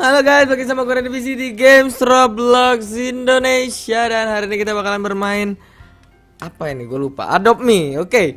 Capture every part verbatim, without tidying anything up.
Halo guys, bagi sama gue Divisi di Games Roblox Indonesia. Dan hari ini kita bakalan bermain apa ini? Gue lupa. Adopt Me, oke okay.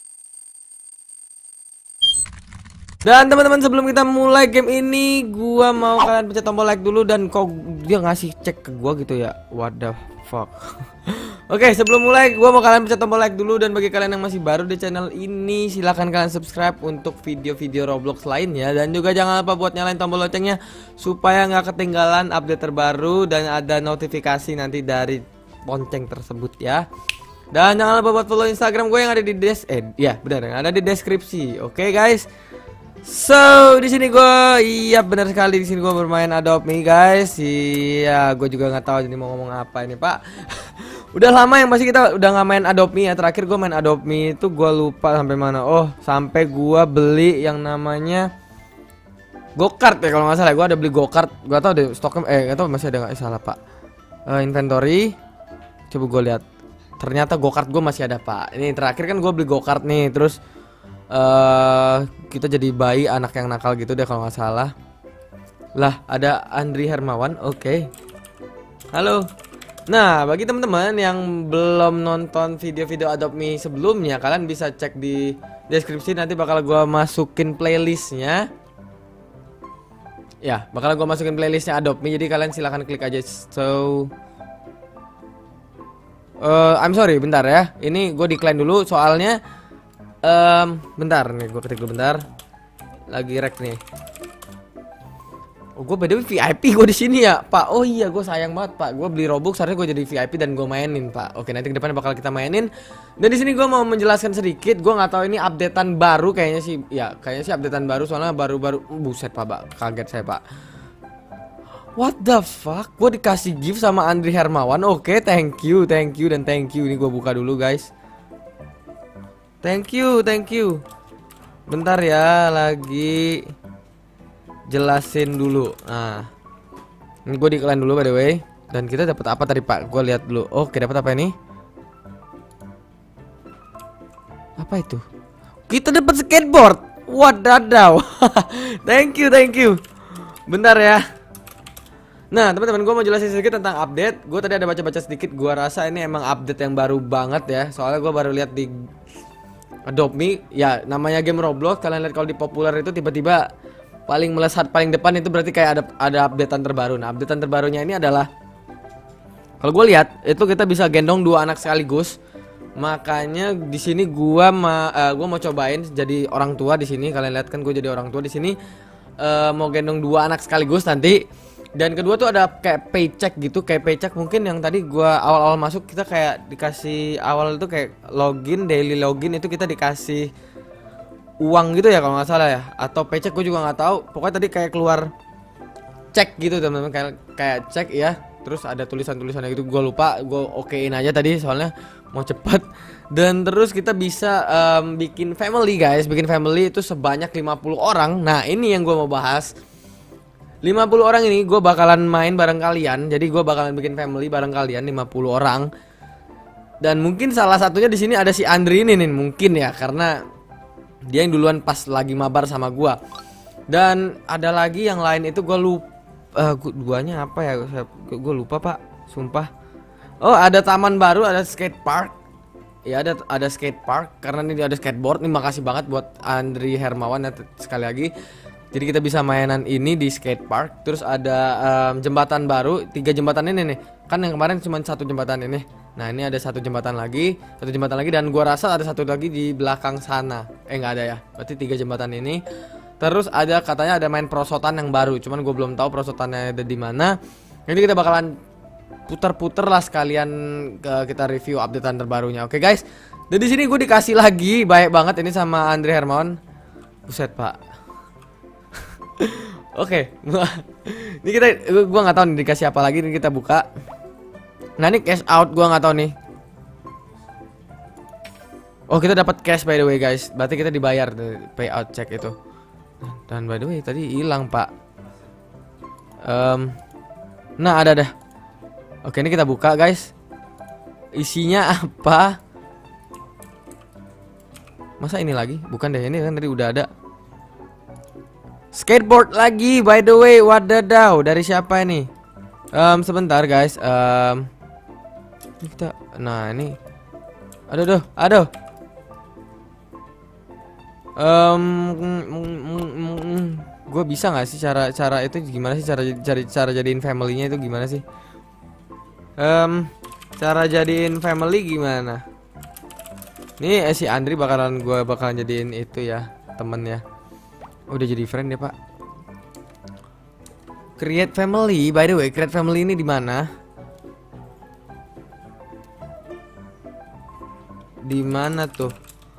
Dan teman-teman, sebelum kita mulai game ini, gua mau kalian pencet tombol like dulu. Dan kok dia ngasih cek ke gua gitu ya? What the fuck. Oke, okay, sebelum mulai gua mau kalian pencet tombol like dulu. Dan bagi kalian yang masih baru di channel ini, silahkan kalian subscribe untuk video-video Roblox lainnya. Dan juga jangan lupa buat nyalain tombol loncengnya supaya nggak ketinggalan update terbaru dan ada notifikasi nanti dari lonceng tersebut ya. Dan jangan lupa buat follow Instagram gue yang ada di des eh ya benar yang ada di deskripsi. Oke okay, guys. So di sini gue, iya benar sekali, di sini gue bermain Adopt Me guys. Iya, gue juga nggak tahu jadi mau ngomong apa ini pak. Udah lama yang pasti kita udah nggak main Adopt Me ya. Terakhir gue main Adopt Me itu gue lupa sampai mana. Oh sampai gue beli yang namanya go-kart ya kalau nggak salah. Gue ada beli go-kart. Gue tau deh stoknya, eh nggak tahu masih ada nggak, eh, salah pak. uh, Inventory, coba gue lihat. Ternyata go-kart gue masih ada pak. Ini terakhir kan gue beli go-kart nih. Terus Uh, kita jadi bayi anak yang nakal gitu deh kalau nggak salah. Lah ada Andri Hermawan, oke okay. Halo. Nah bagi teman-teman yang belum nonton video-video Adopt Me sebelumnya, kalian bisa cek di deskripsi, nanti bakal gua masukin playlistnya. Ya bakal gua masukin playlistnya Adopt Me, jadi kalian silahkan klik aja. So uh, I'm sorry bentar ya, ini gue decline dulu soalnya. Um, bentar nih, gue ketik dulu bentar. Lagi rek nih. Oh, gue by the way V I P gue di sini ya, Pak. Oh iya, gue sayang banget, Pak. Gue beli Robux, harusnya gue jadi V I P dan gue mainin, Pak. Oke, nanti ke depannya bakal kita mainin. Dan di sini gue mau menjelaskan sedikit. Gue nggak tahu ini updatean baru kayaknya sih. Ya, kayaknya sih updatean baru soalnya baru-baru. Buset, Pak, Pak. Kaget saya, Pak. What the fuck? Gue dikasih gift sama Andri Hermawan. Oke, thank you, thank you dan thank you. Ini gue buka dulu, guys. Thank you, thank you. Bentar ya, lagi jelasin dulu. Nah, ini gue decline dulu by the way. Dan kita dapat apa tadi Pak? Gue lihat dulu. Oke, dapat apa ini? Apa itu? Kita dapat skateboard. Wadaw. Thank you, thank you. Bentar ya. Nah teman-teman, gue mau jelasin sedikit tentang update. Gue tadi ada baca-baca sedikit. Gue rasa ini emang update yang baru banget ya. Soalnya gue baru lihat di Adopt Me, ya namanya game Roblox. Kalian lihat kalau di populer itu tiba-tiba paling melesat paling depan itu berarti kayak ada ada updatean terbaru. Nah updatean terbarunya ini adalah, kalau gue lihat itu kita bisa gendong dua anak sekaligus. Makanya di sini gua ma, uh, gua mau cobain jadi orang tua di sini. Kalian lihat kan gue jadi orang tua di sini, uh, mau gendong dua anak sekaligus nanti. Dan kedua tuh ada kayak paycheck gitu, kayak paycheck mungkin yang tadi gua awal-awal masuk kita kayak dikasih awal itu kayak login, daily login itu kita dikasih uang gitu ya kalau nggak salah ya, atau paycheck gue juga nggak tahu. Pokoknya tadi kayak keluar cek gitu teman-teman, kayak kayak cek ya. Terus ada tulisan-tulisannya gitu, gue lupa, gue okein aja tadi soalnya mau cepet. Dan terus kita bisa um, bikin family guys, bikin family itu sebanyak lima puluh orang. Nah ini yang gue mau bahas. lima puluh orang ini gue bakalan main bareng kalian. Jadi gue bakalan bikin family bareng kalian lima puluh orang. Dan mungkin salah satunya di sini ada si Andri ini nih, mungkin ya, karena dia yang duluan pas lagi mabar sama gue. Dan ada lagi yang lain itu gue lupa, uh, duanya apa ya, gue lupa pak, sumpah. Oh ada taman baru, ada skate park. Ya ada ada skate park, karena ini ada skateboard. Ini makasih banget buat Andri Hermawan ya, sekali lagi. Jadi kita bisa mainan ini di skate park. Terus ada um, jembatan baru, tiga jembatan ini nih. Kan yang kemarin cuma satu jembatan ini. Nah ini ada satu jembatan lagi, satu jembatan lagi, dan gua rasa ada satu lagi di belakang sana. Eh nggak ada ya, berarti tiga jembatan ini. Terus ada katanya ada main perosotan yang baru, cuman gue belum tahu perosotannya ada di mana. Jadi kita bakalan putar-putar lah sekalian ke, kita review updatean terbarunya. Oke guys. Dan di sini gue dikasih lagi banyak banget ini sama Andri Hermawan. Buset pak. Oke, ini kita, gua nggak tahu nih dikasih apa lagi, ini kita buka. Nah ini cash out, gua nggak tahu nih. Oh kita dapat cash by the way guys, berarti kita dibayar payout check itu. Dan by the way tadi hilang pak. Um, nah ada dah. Oke ini kita buka guys. Isinya apa? Masa ini lagi? Bukan deh, ini kan tadi udah ada. Skateboard lagi, by the way. Wadadaw, dari siapa ini? Um, sebentar guys. Um, kita, nah ini. Aduh, aduh, aduh. Um, mm, mm, mm, mm. Gue bisa nggak sih cara cara itu gimana sih cara cara cara jadiin family-nya itu gimana sih? Um, cara jadiin family gimana? Nih eh, si Andri bakalan gue bakalan jadiin itu ya temen ya. Udah jadi friend ya pak. Create family, by the way, create family ini di mana? Di mana tuh?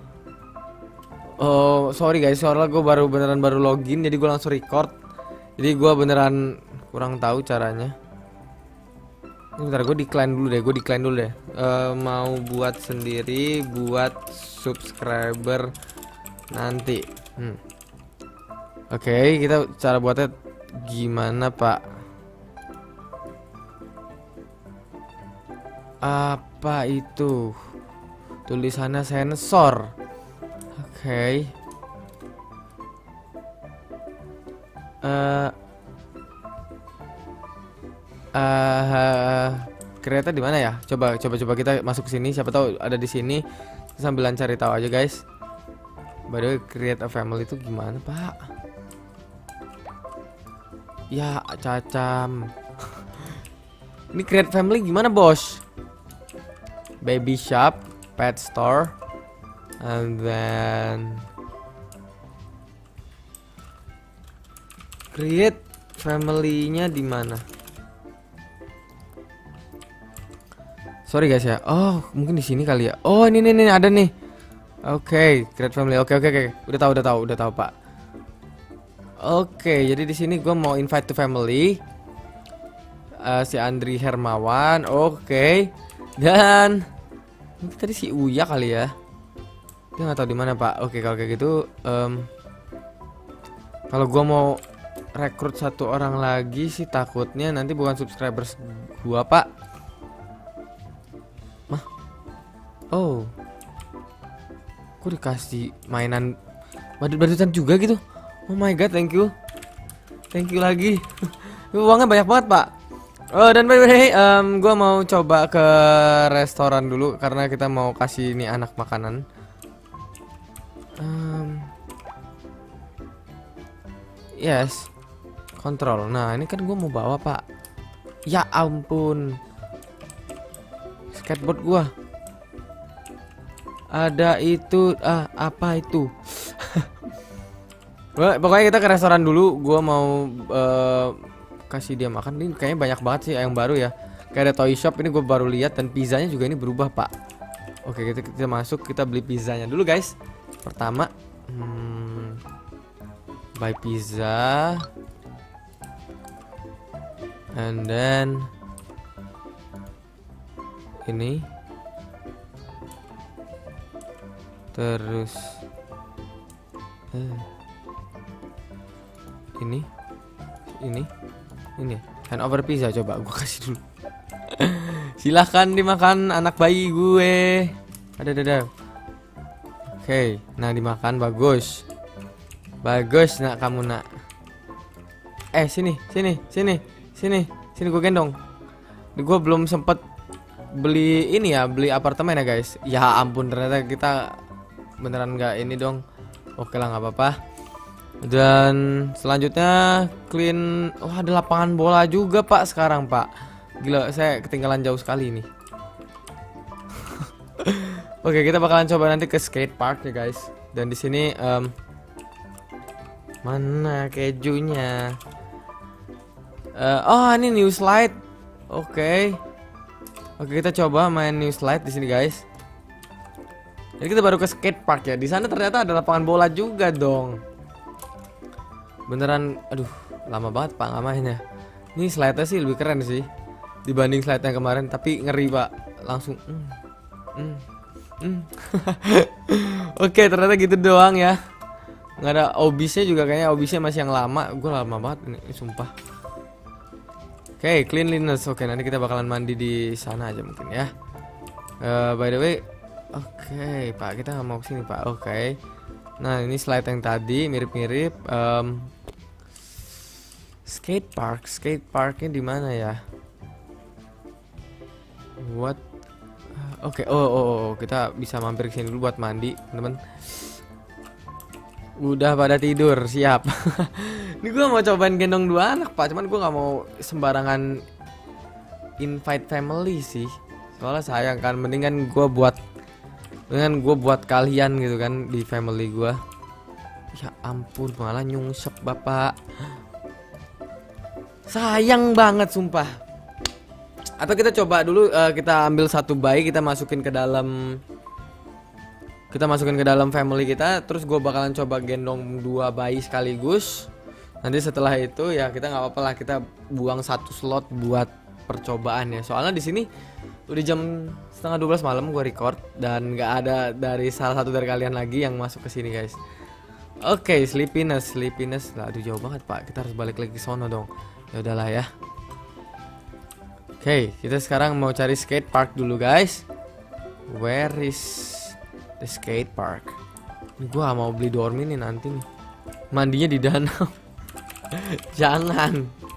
Oh sorry guys, soalnya gue baru beneran baru login, jadi gue langsung record. Jadi gue beneran kurang tahu caranya. Bentar, gue decline dulu deh, gue decline dulu deh. Uh, mau buat sendiri, buat subscriber nanti. Hmm. Oke, okay, kita cara buatnya gimana pak? Apa itu? Tulisannya sensor. Oke. Okay. Uh, uh, Kereta di mana ya? Coba coba coba kita masuk ke sini. Siapa tahu ada di sini. Sambilan cari tahu aja guys. By the way, create a family itu gimana pak? Ya cacam. Ini create family gimana bos? Baby shop, pet store, and then create family-nya di mana? Sorry guys ya. Oh, mungkin di sini kali ya. Oh, ini nih, nih ada nih. Oke, okay, create family. Oke, okay, oke, okay, oke. Okay. Udah tahu, udah tahu, udah tahu, Pak. Oke, okay, jadi di sini gue mau invite to family. Uh, si Andri Hermawan. Oke. Okay. Dan ini tadi si Uya kali ya. Dia nggak tahu di mana, Pak. Oke, okay, kalau kayak gitu um, kalau gue mau rekrut satu orang lagi sih takutnya nanti bukan subscribers gua pak. Mah, oh, kok dikasih mainan badut-badutan juga gitu? Oh my god, thank you, thank you lagi. Uangnya banyak banget pak. Oh dan by the way, um, gua mau coba ke restoran dulu karena kita mau kasih ini anak makanan. Um, yes. Kontrol. Nah ini kan gue mau bawa pak. Ya ampun, skateboard gue ada itu. Ah apa itu? Pokoknya kita ke restoran dulu. Gue mau uh, kasih dia makan. Ini kayaknya banyak banget sih yang baru ya. Kayak ada toy shop. Ini gue baru lihat. Dan pizzanya juga ini berubah pak. Oke kita, kita masuk. Kita beli pizzanya dulu guys. Pertama hmm, buy pizza. And then ini terus eh, ini ini ini hand over pizza. Coba gue kasih dulu. Silahkan dimakan anak bayi gue. Ada ada. Oke, okay, nah dimakan bagus, bagus nak kamu nak. Eh sini sini sini. Sini, sini gue gendong. Gue belum sempet beli ini ya, beli apartemen ya guys. Ya ampun, ternyata kita beneran nggak ini dong. Oke lah, nggak apa-apa. Dan selanjutnya clean. Oh ada lapangan bola juga pak sekarang pak. Gila, saya ketinggalan jauh sekali ini. Oke, kita bakalan coba nanti ke skate park ya guys. Dan di sini um, mana kejunya? Uh, oh ini new slide. Oke, okay. Oke okay, kita coba main new slide di sini guys. Jadi kita baru ke skate park ya. Di sana ternyata ada lapangan bola juga dong. Beneran, aduh, lama banget pak nggak mainnya. Ini slide-nya sih lebih keren sih dibanding slide yang kemarin. Tapi ngeri pak, langsung. Mm, mm, mm. Oke okay, ternyata gitu doang ya. Nggak ada obisnya juga kayaknya. Obisnya masih yang lama. Gue lama banget ini, sumpah. Oke, okay, cleanliness. Oke, okay, nanti kita bakalan mandi di sana aja mungkin ya. Uh, by the way, oke, okay, Pak, kita nggak mau kesini Pak. Oke. Okay. Nah, ini slide yang tadi mirip-mirip. Um, skate park, skate parknya di mana ya? What? Oke, okay. oh, oh, oh, kita bisa mampir ke sini dulu buat mandi, teman-teman. Udah pada tidur, siap. Ini gue mau cobain gendong dua anak, Pak. Cuman gue nggak mau sembarangan invite family sih. Soalnya sayang kan, mendingan gue buat, mendingan gue buat kalian gitu kan di family gue. Ya ampun, malah nyungsep bapak. Sayang banget sumpah. Atau kita coba dulu, uh, kita ambil satu bayi, kita masukin ke dalam, kita masukin ke dalam family kita. Terus gue bakalan coba gendong dua bayi sekaligus. Nanti setelah itu ya kita nggak apa-apa lah, kita buang satu slot buat percobaan ya. Soalnya di sini udah jam setengah dua belas malam gue record dan nggak ada dari salah satu dari kalian lagi yang masuk ke sini guys. Oke, okay, sleepiness, sleepiness. Lah, aduh jauh banget Pak. Kita harus balik lagi ke sono dong. Ya udahlah ya. Oke, okay, kita sekarang mau cari skate park dulu guys. Where is the skate park? Ini gua mau beli dormi nih nanti nih. Mandinya di danau. Jangan.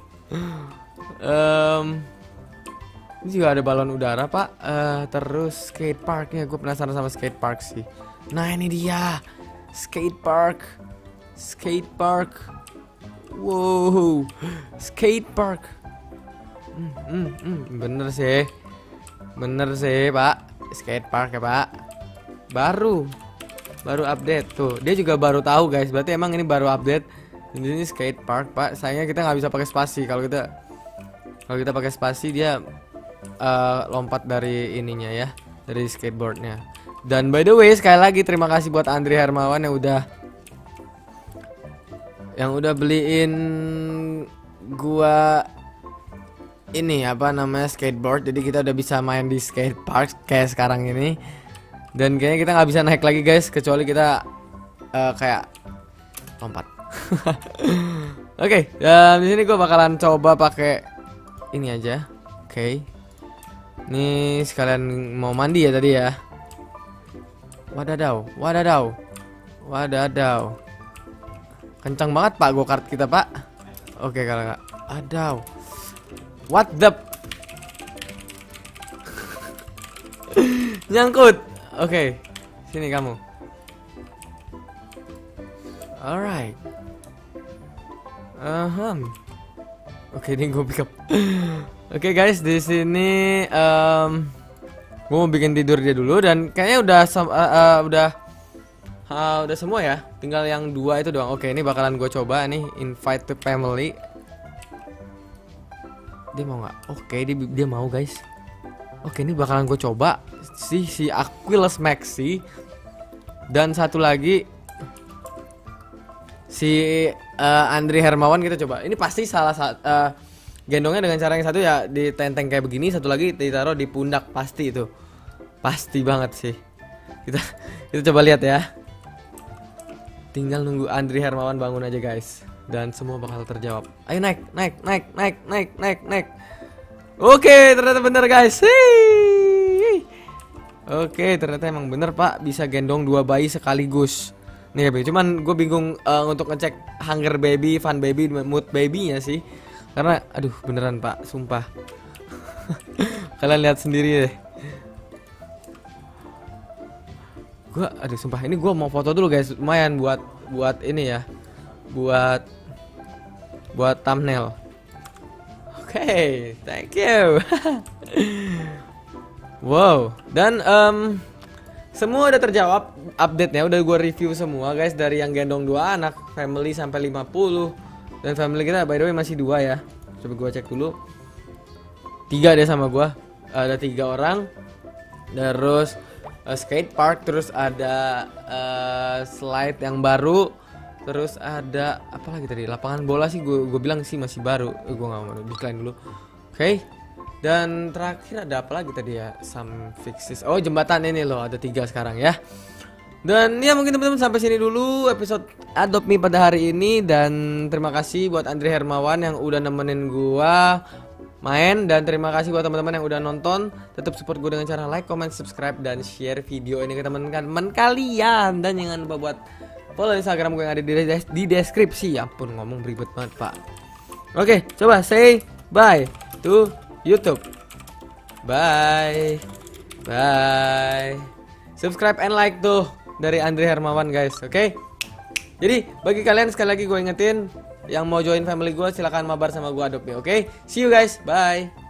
Um, ini juga ada balon udara Pak. Uh, terus skate parknya, gue penasaran sama skate park sih. Nah ini dia. Skate park, skate park, wow, skate park, hmm, hmm, hmm. Bener sih, bener sih Pak, skate park ya Pak, baru, baru update tuh, dia juga baru tahu guys, berarti emang ini baru update, ini skate park Pak, sayangnya kita nggak bisa pakai spasi, kalau kita, kalau kita pakai spasi dia uh, lompat dari ininya ya, dari skateboardnya. Dan by the way sekali lagi terima kasih buat Andri Hermawan yang udah yang udah beliin gua ini apa namanya skateboard. Jadi kita udah bisa main di skate park kayak sekarang ini. Dan kayaknya kita nggak bisa naik lagi guys kecuali kita uh, kayak lompat. Oke, okay, dan di sini gua bakalan coba pakai ini aja. Oke. Okay. Ini sekalian mau mandi ya tadi ya. Wadadaw, wadadaw, wadadaw. Kencang banget Pak go-kart kita Pak. Oke kalau nggak, adaw. What the? Nyangkut. Oke, sini kamu. Alright. Aham. Oke, ini gue pick up. Oke guys, di sini. Um, Gue mau bikin tidur dia dulu dan kayaknya udah uh, uh, udah uh, udah semua ya. Tinggal yang dua itu doang. Oke, ini bakalan gue coba nih invite to family. Dia mau nggak? Oke, dia dia mau guys. Oke, ini bakalan gue coba si si Aquilus Maxi dan satu lagi si uh, Andri Hermawan kita coba. Ini pasti salah satu uh, gendongnya dengan cara yang satu ya ditenteng kayak begini, satu lagi ditaruh di pundak pasti itu. Pasti banget sih. Kita kita coba lihat ya. Tinggal nunggu Andri Hermawan bangun aja guys. Dan semua bakal terjawab. Ayo naik, naik, naik, naik, naik, naik, naik. Oke, ternyata bener guys. Hii. Oke, ternyata emang bener Pak, bisa gendong dua bayi sekaligus. Nih baby, cuman gue bingung uh, untuk ngecek hunger baby, fun baby, mood babynya sih. Karena aduh beneran Pak, sumpah. Kalian lihat sendiri deh. Gua aduh sumpah ini gua mau foto dulu guys, lumayan buat buat ini ya. Buat buat thumbnail. Oke, okay, thank you. Wow, dan um, semua udah terjawab update-nya, udah gua review semua guys, dari yang gendong dua anak, family sampai lima puluh. Dan family kita by the way masih dua ya. Coba gua cek dulu. Tiga deh sama gua. Ada tiga orang. Terus uh, skate park, terus ada uh, slide yang baru, terus ada apa lagi tadi? Lapangan bola sih gua gua bilang sih masih baru. Eh, gua nggak mau decline dulu. Oke. Okay. Dan terakhir ada apa lagi tadi ya? Some fixes. Oh, jembatan ini loh, ada tiga sekarang ya. Dan ya mungkin teman-teman sampai sini dulu episode Adopt Me pada hari ini. Dan terima kasih buat Andri Hermawan yang udah nemenin gua main. Dan terima kasih buat teman-teman yang udah nonton. Tetap support gua dengan cara like, comment, subscribe, dan share video ini ke teman-teman kalian. Dan jangan lupa buat follow Instagram gue yang ada di, des di deskripsi. Ya ampun, ngomong beribet banget Pak. Oke, coba say bye to YouTube. Bye. Bye. Subscribe and like tuh dari Andri Hermawan guys, oke? Jadi bagi kalian sekali lagi gue ingetin yang mau join family gue silahkan mabar sama gue Adobe, oke? See you guys, bye.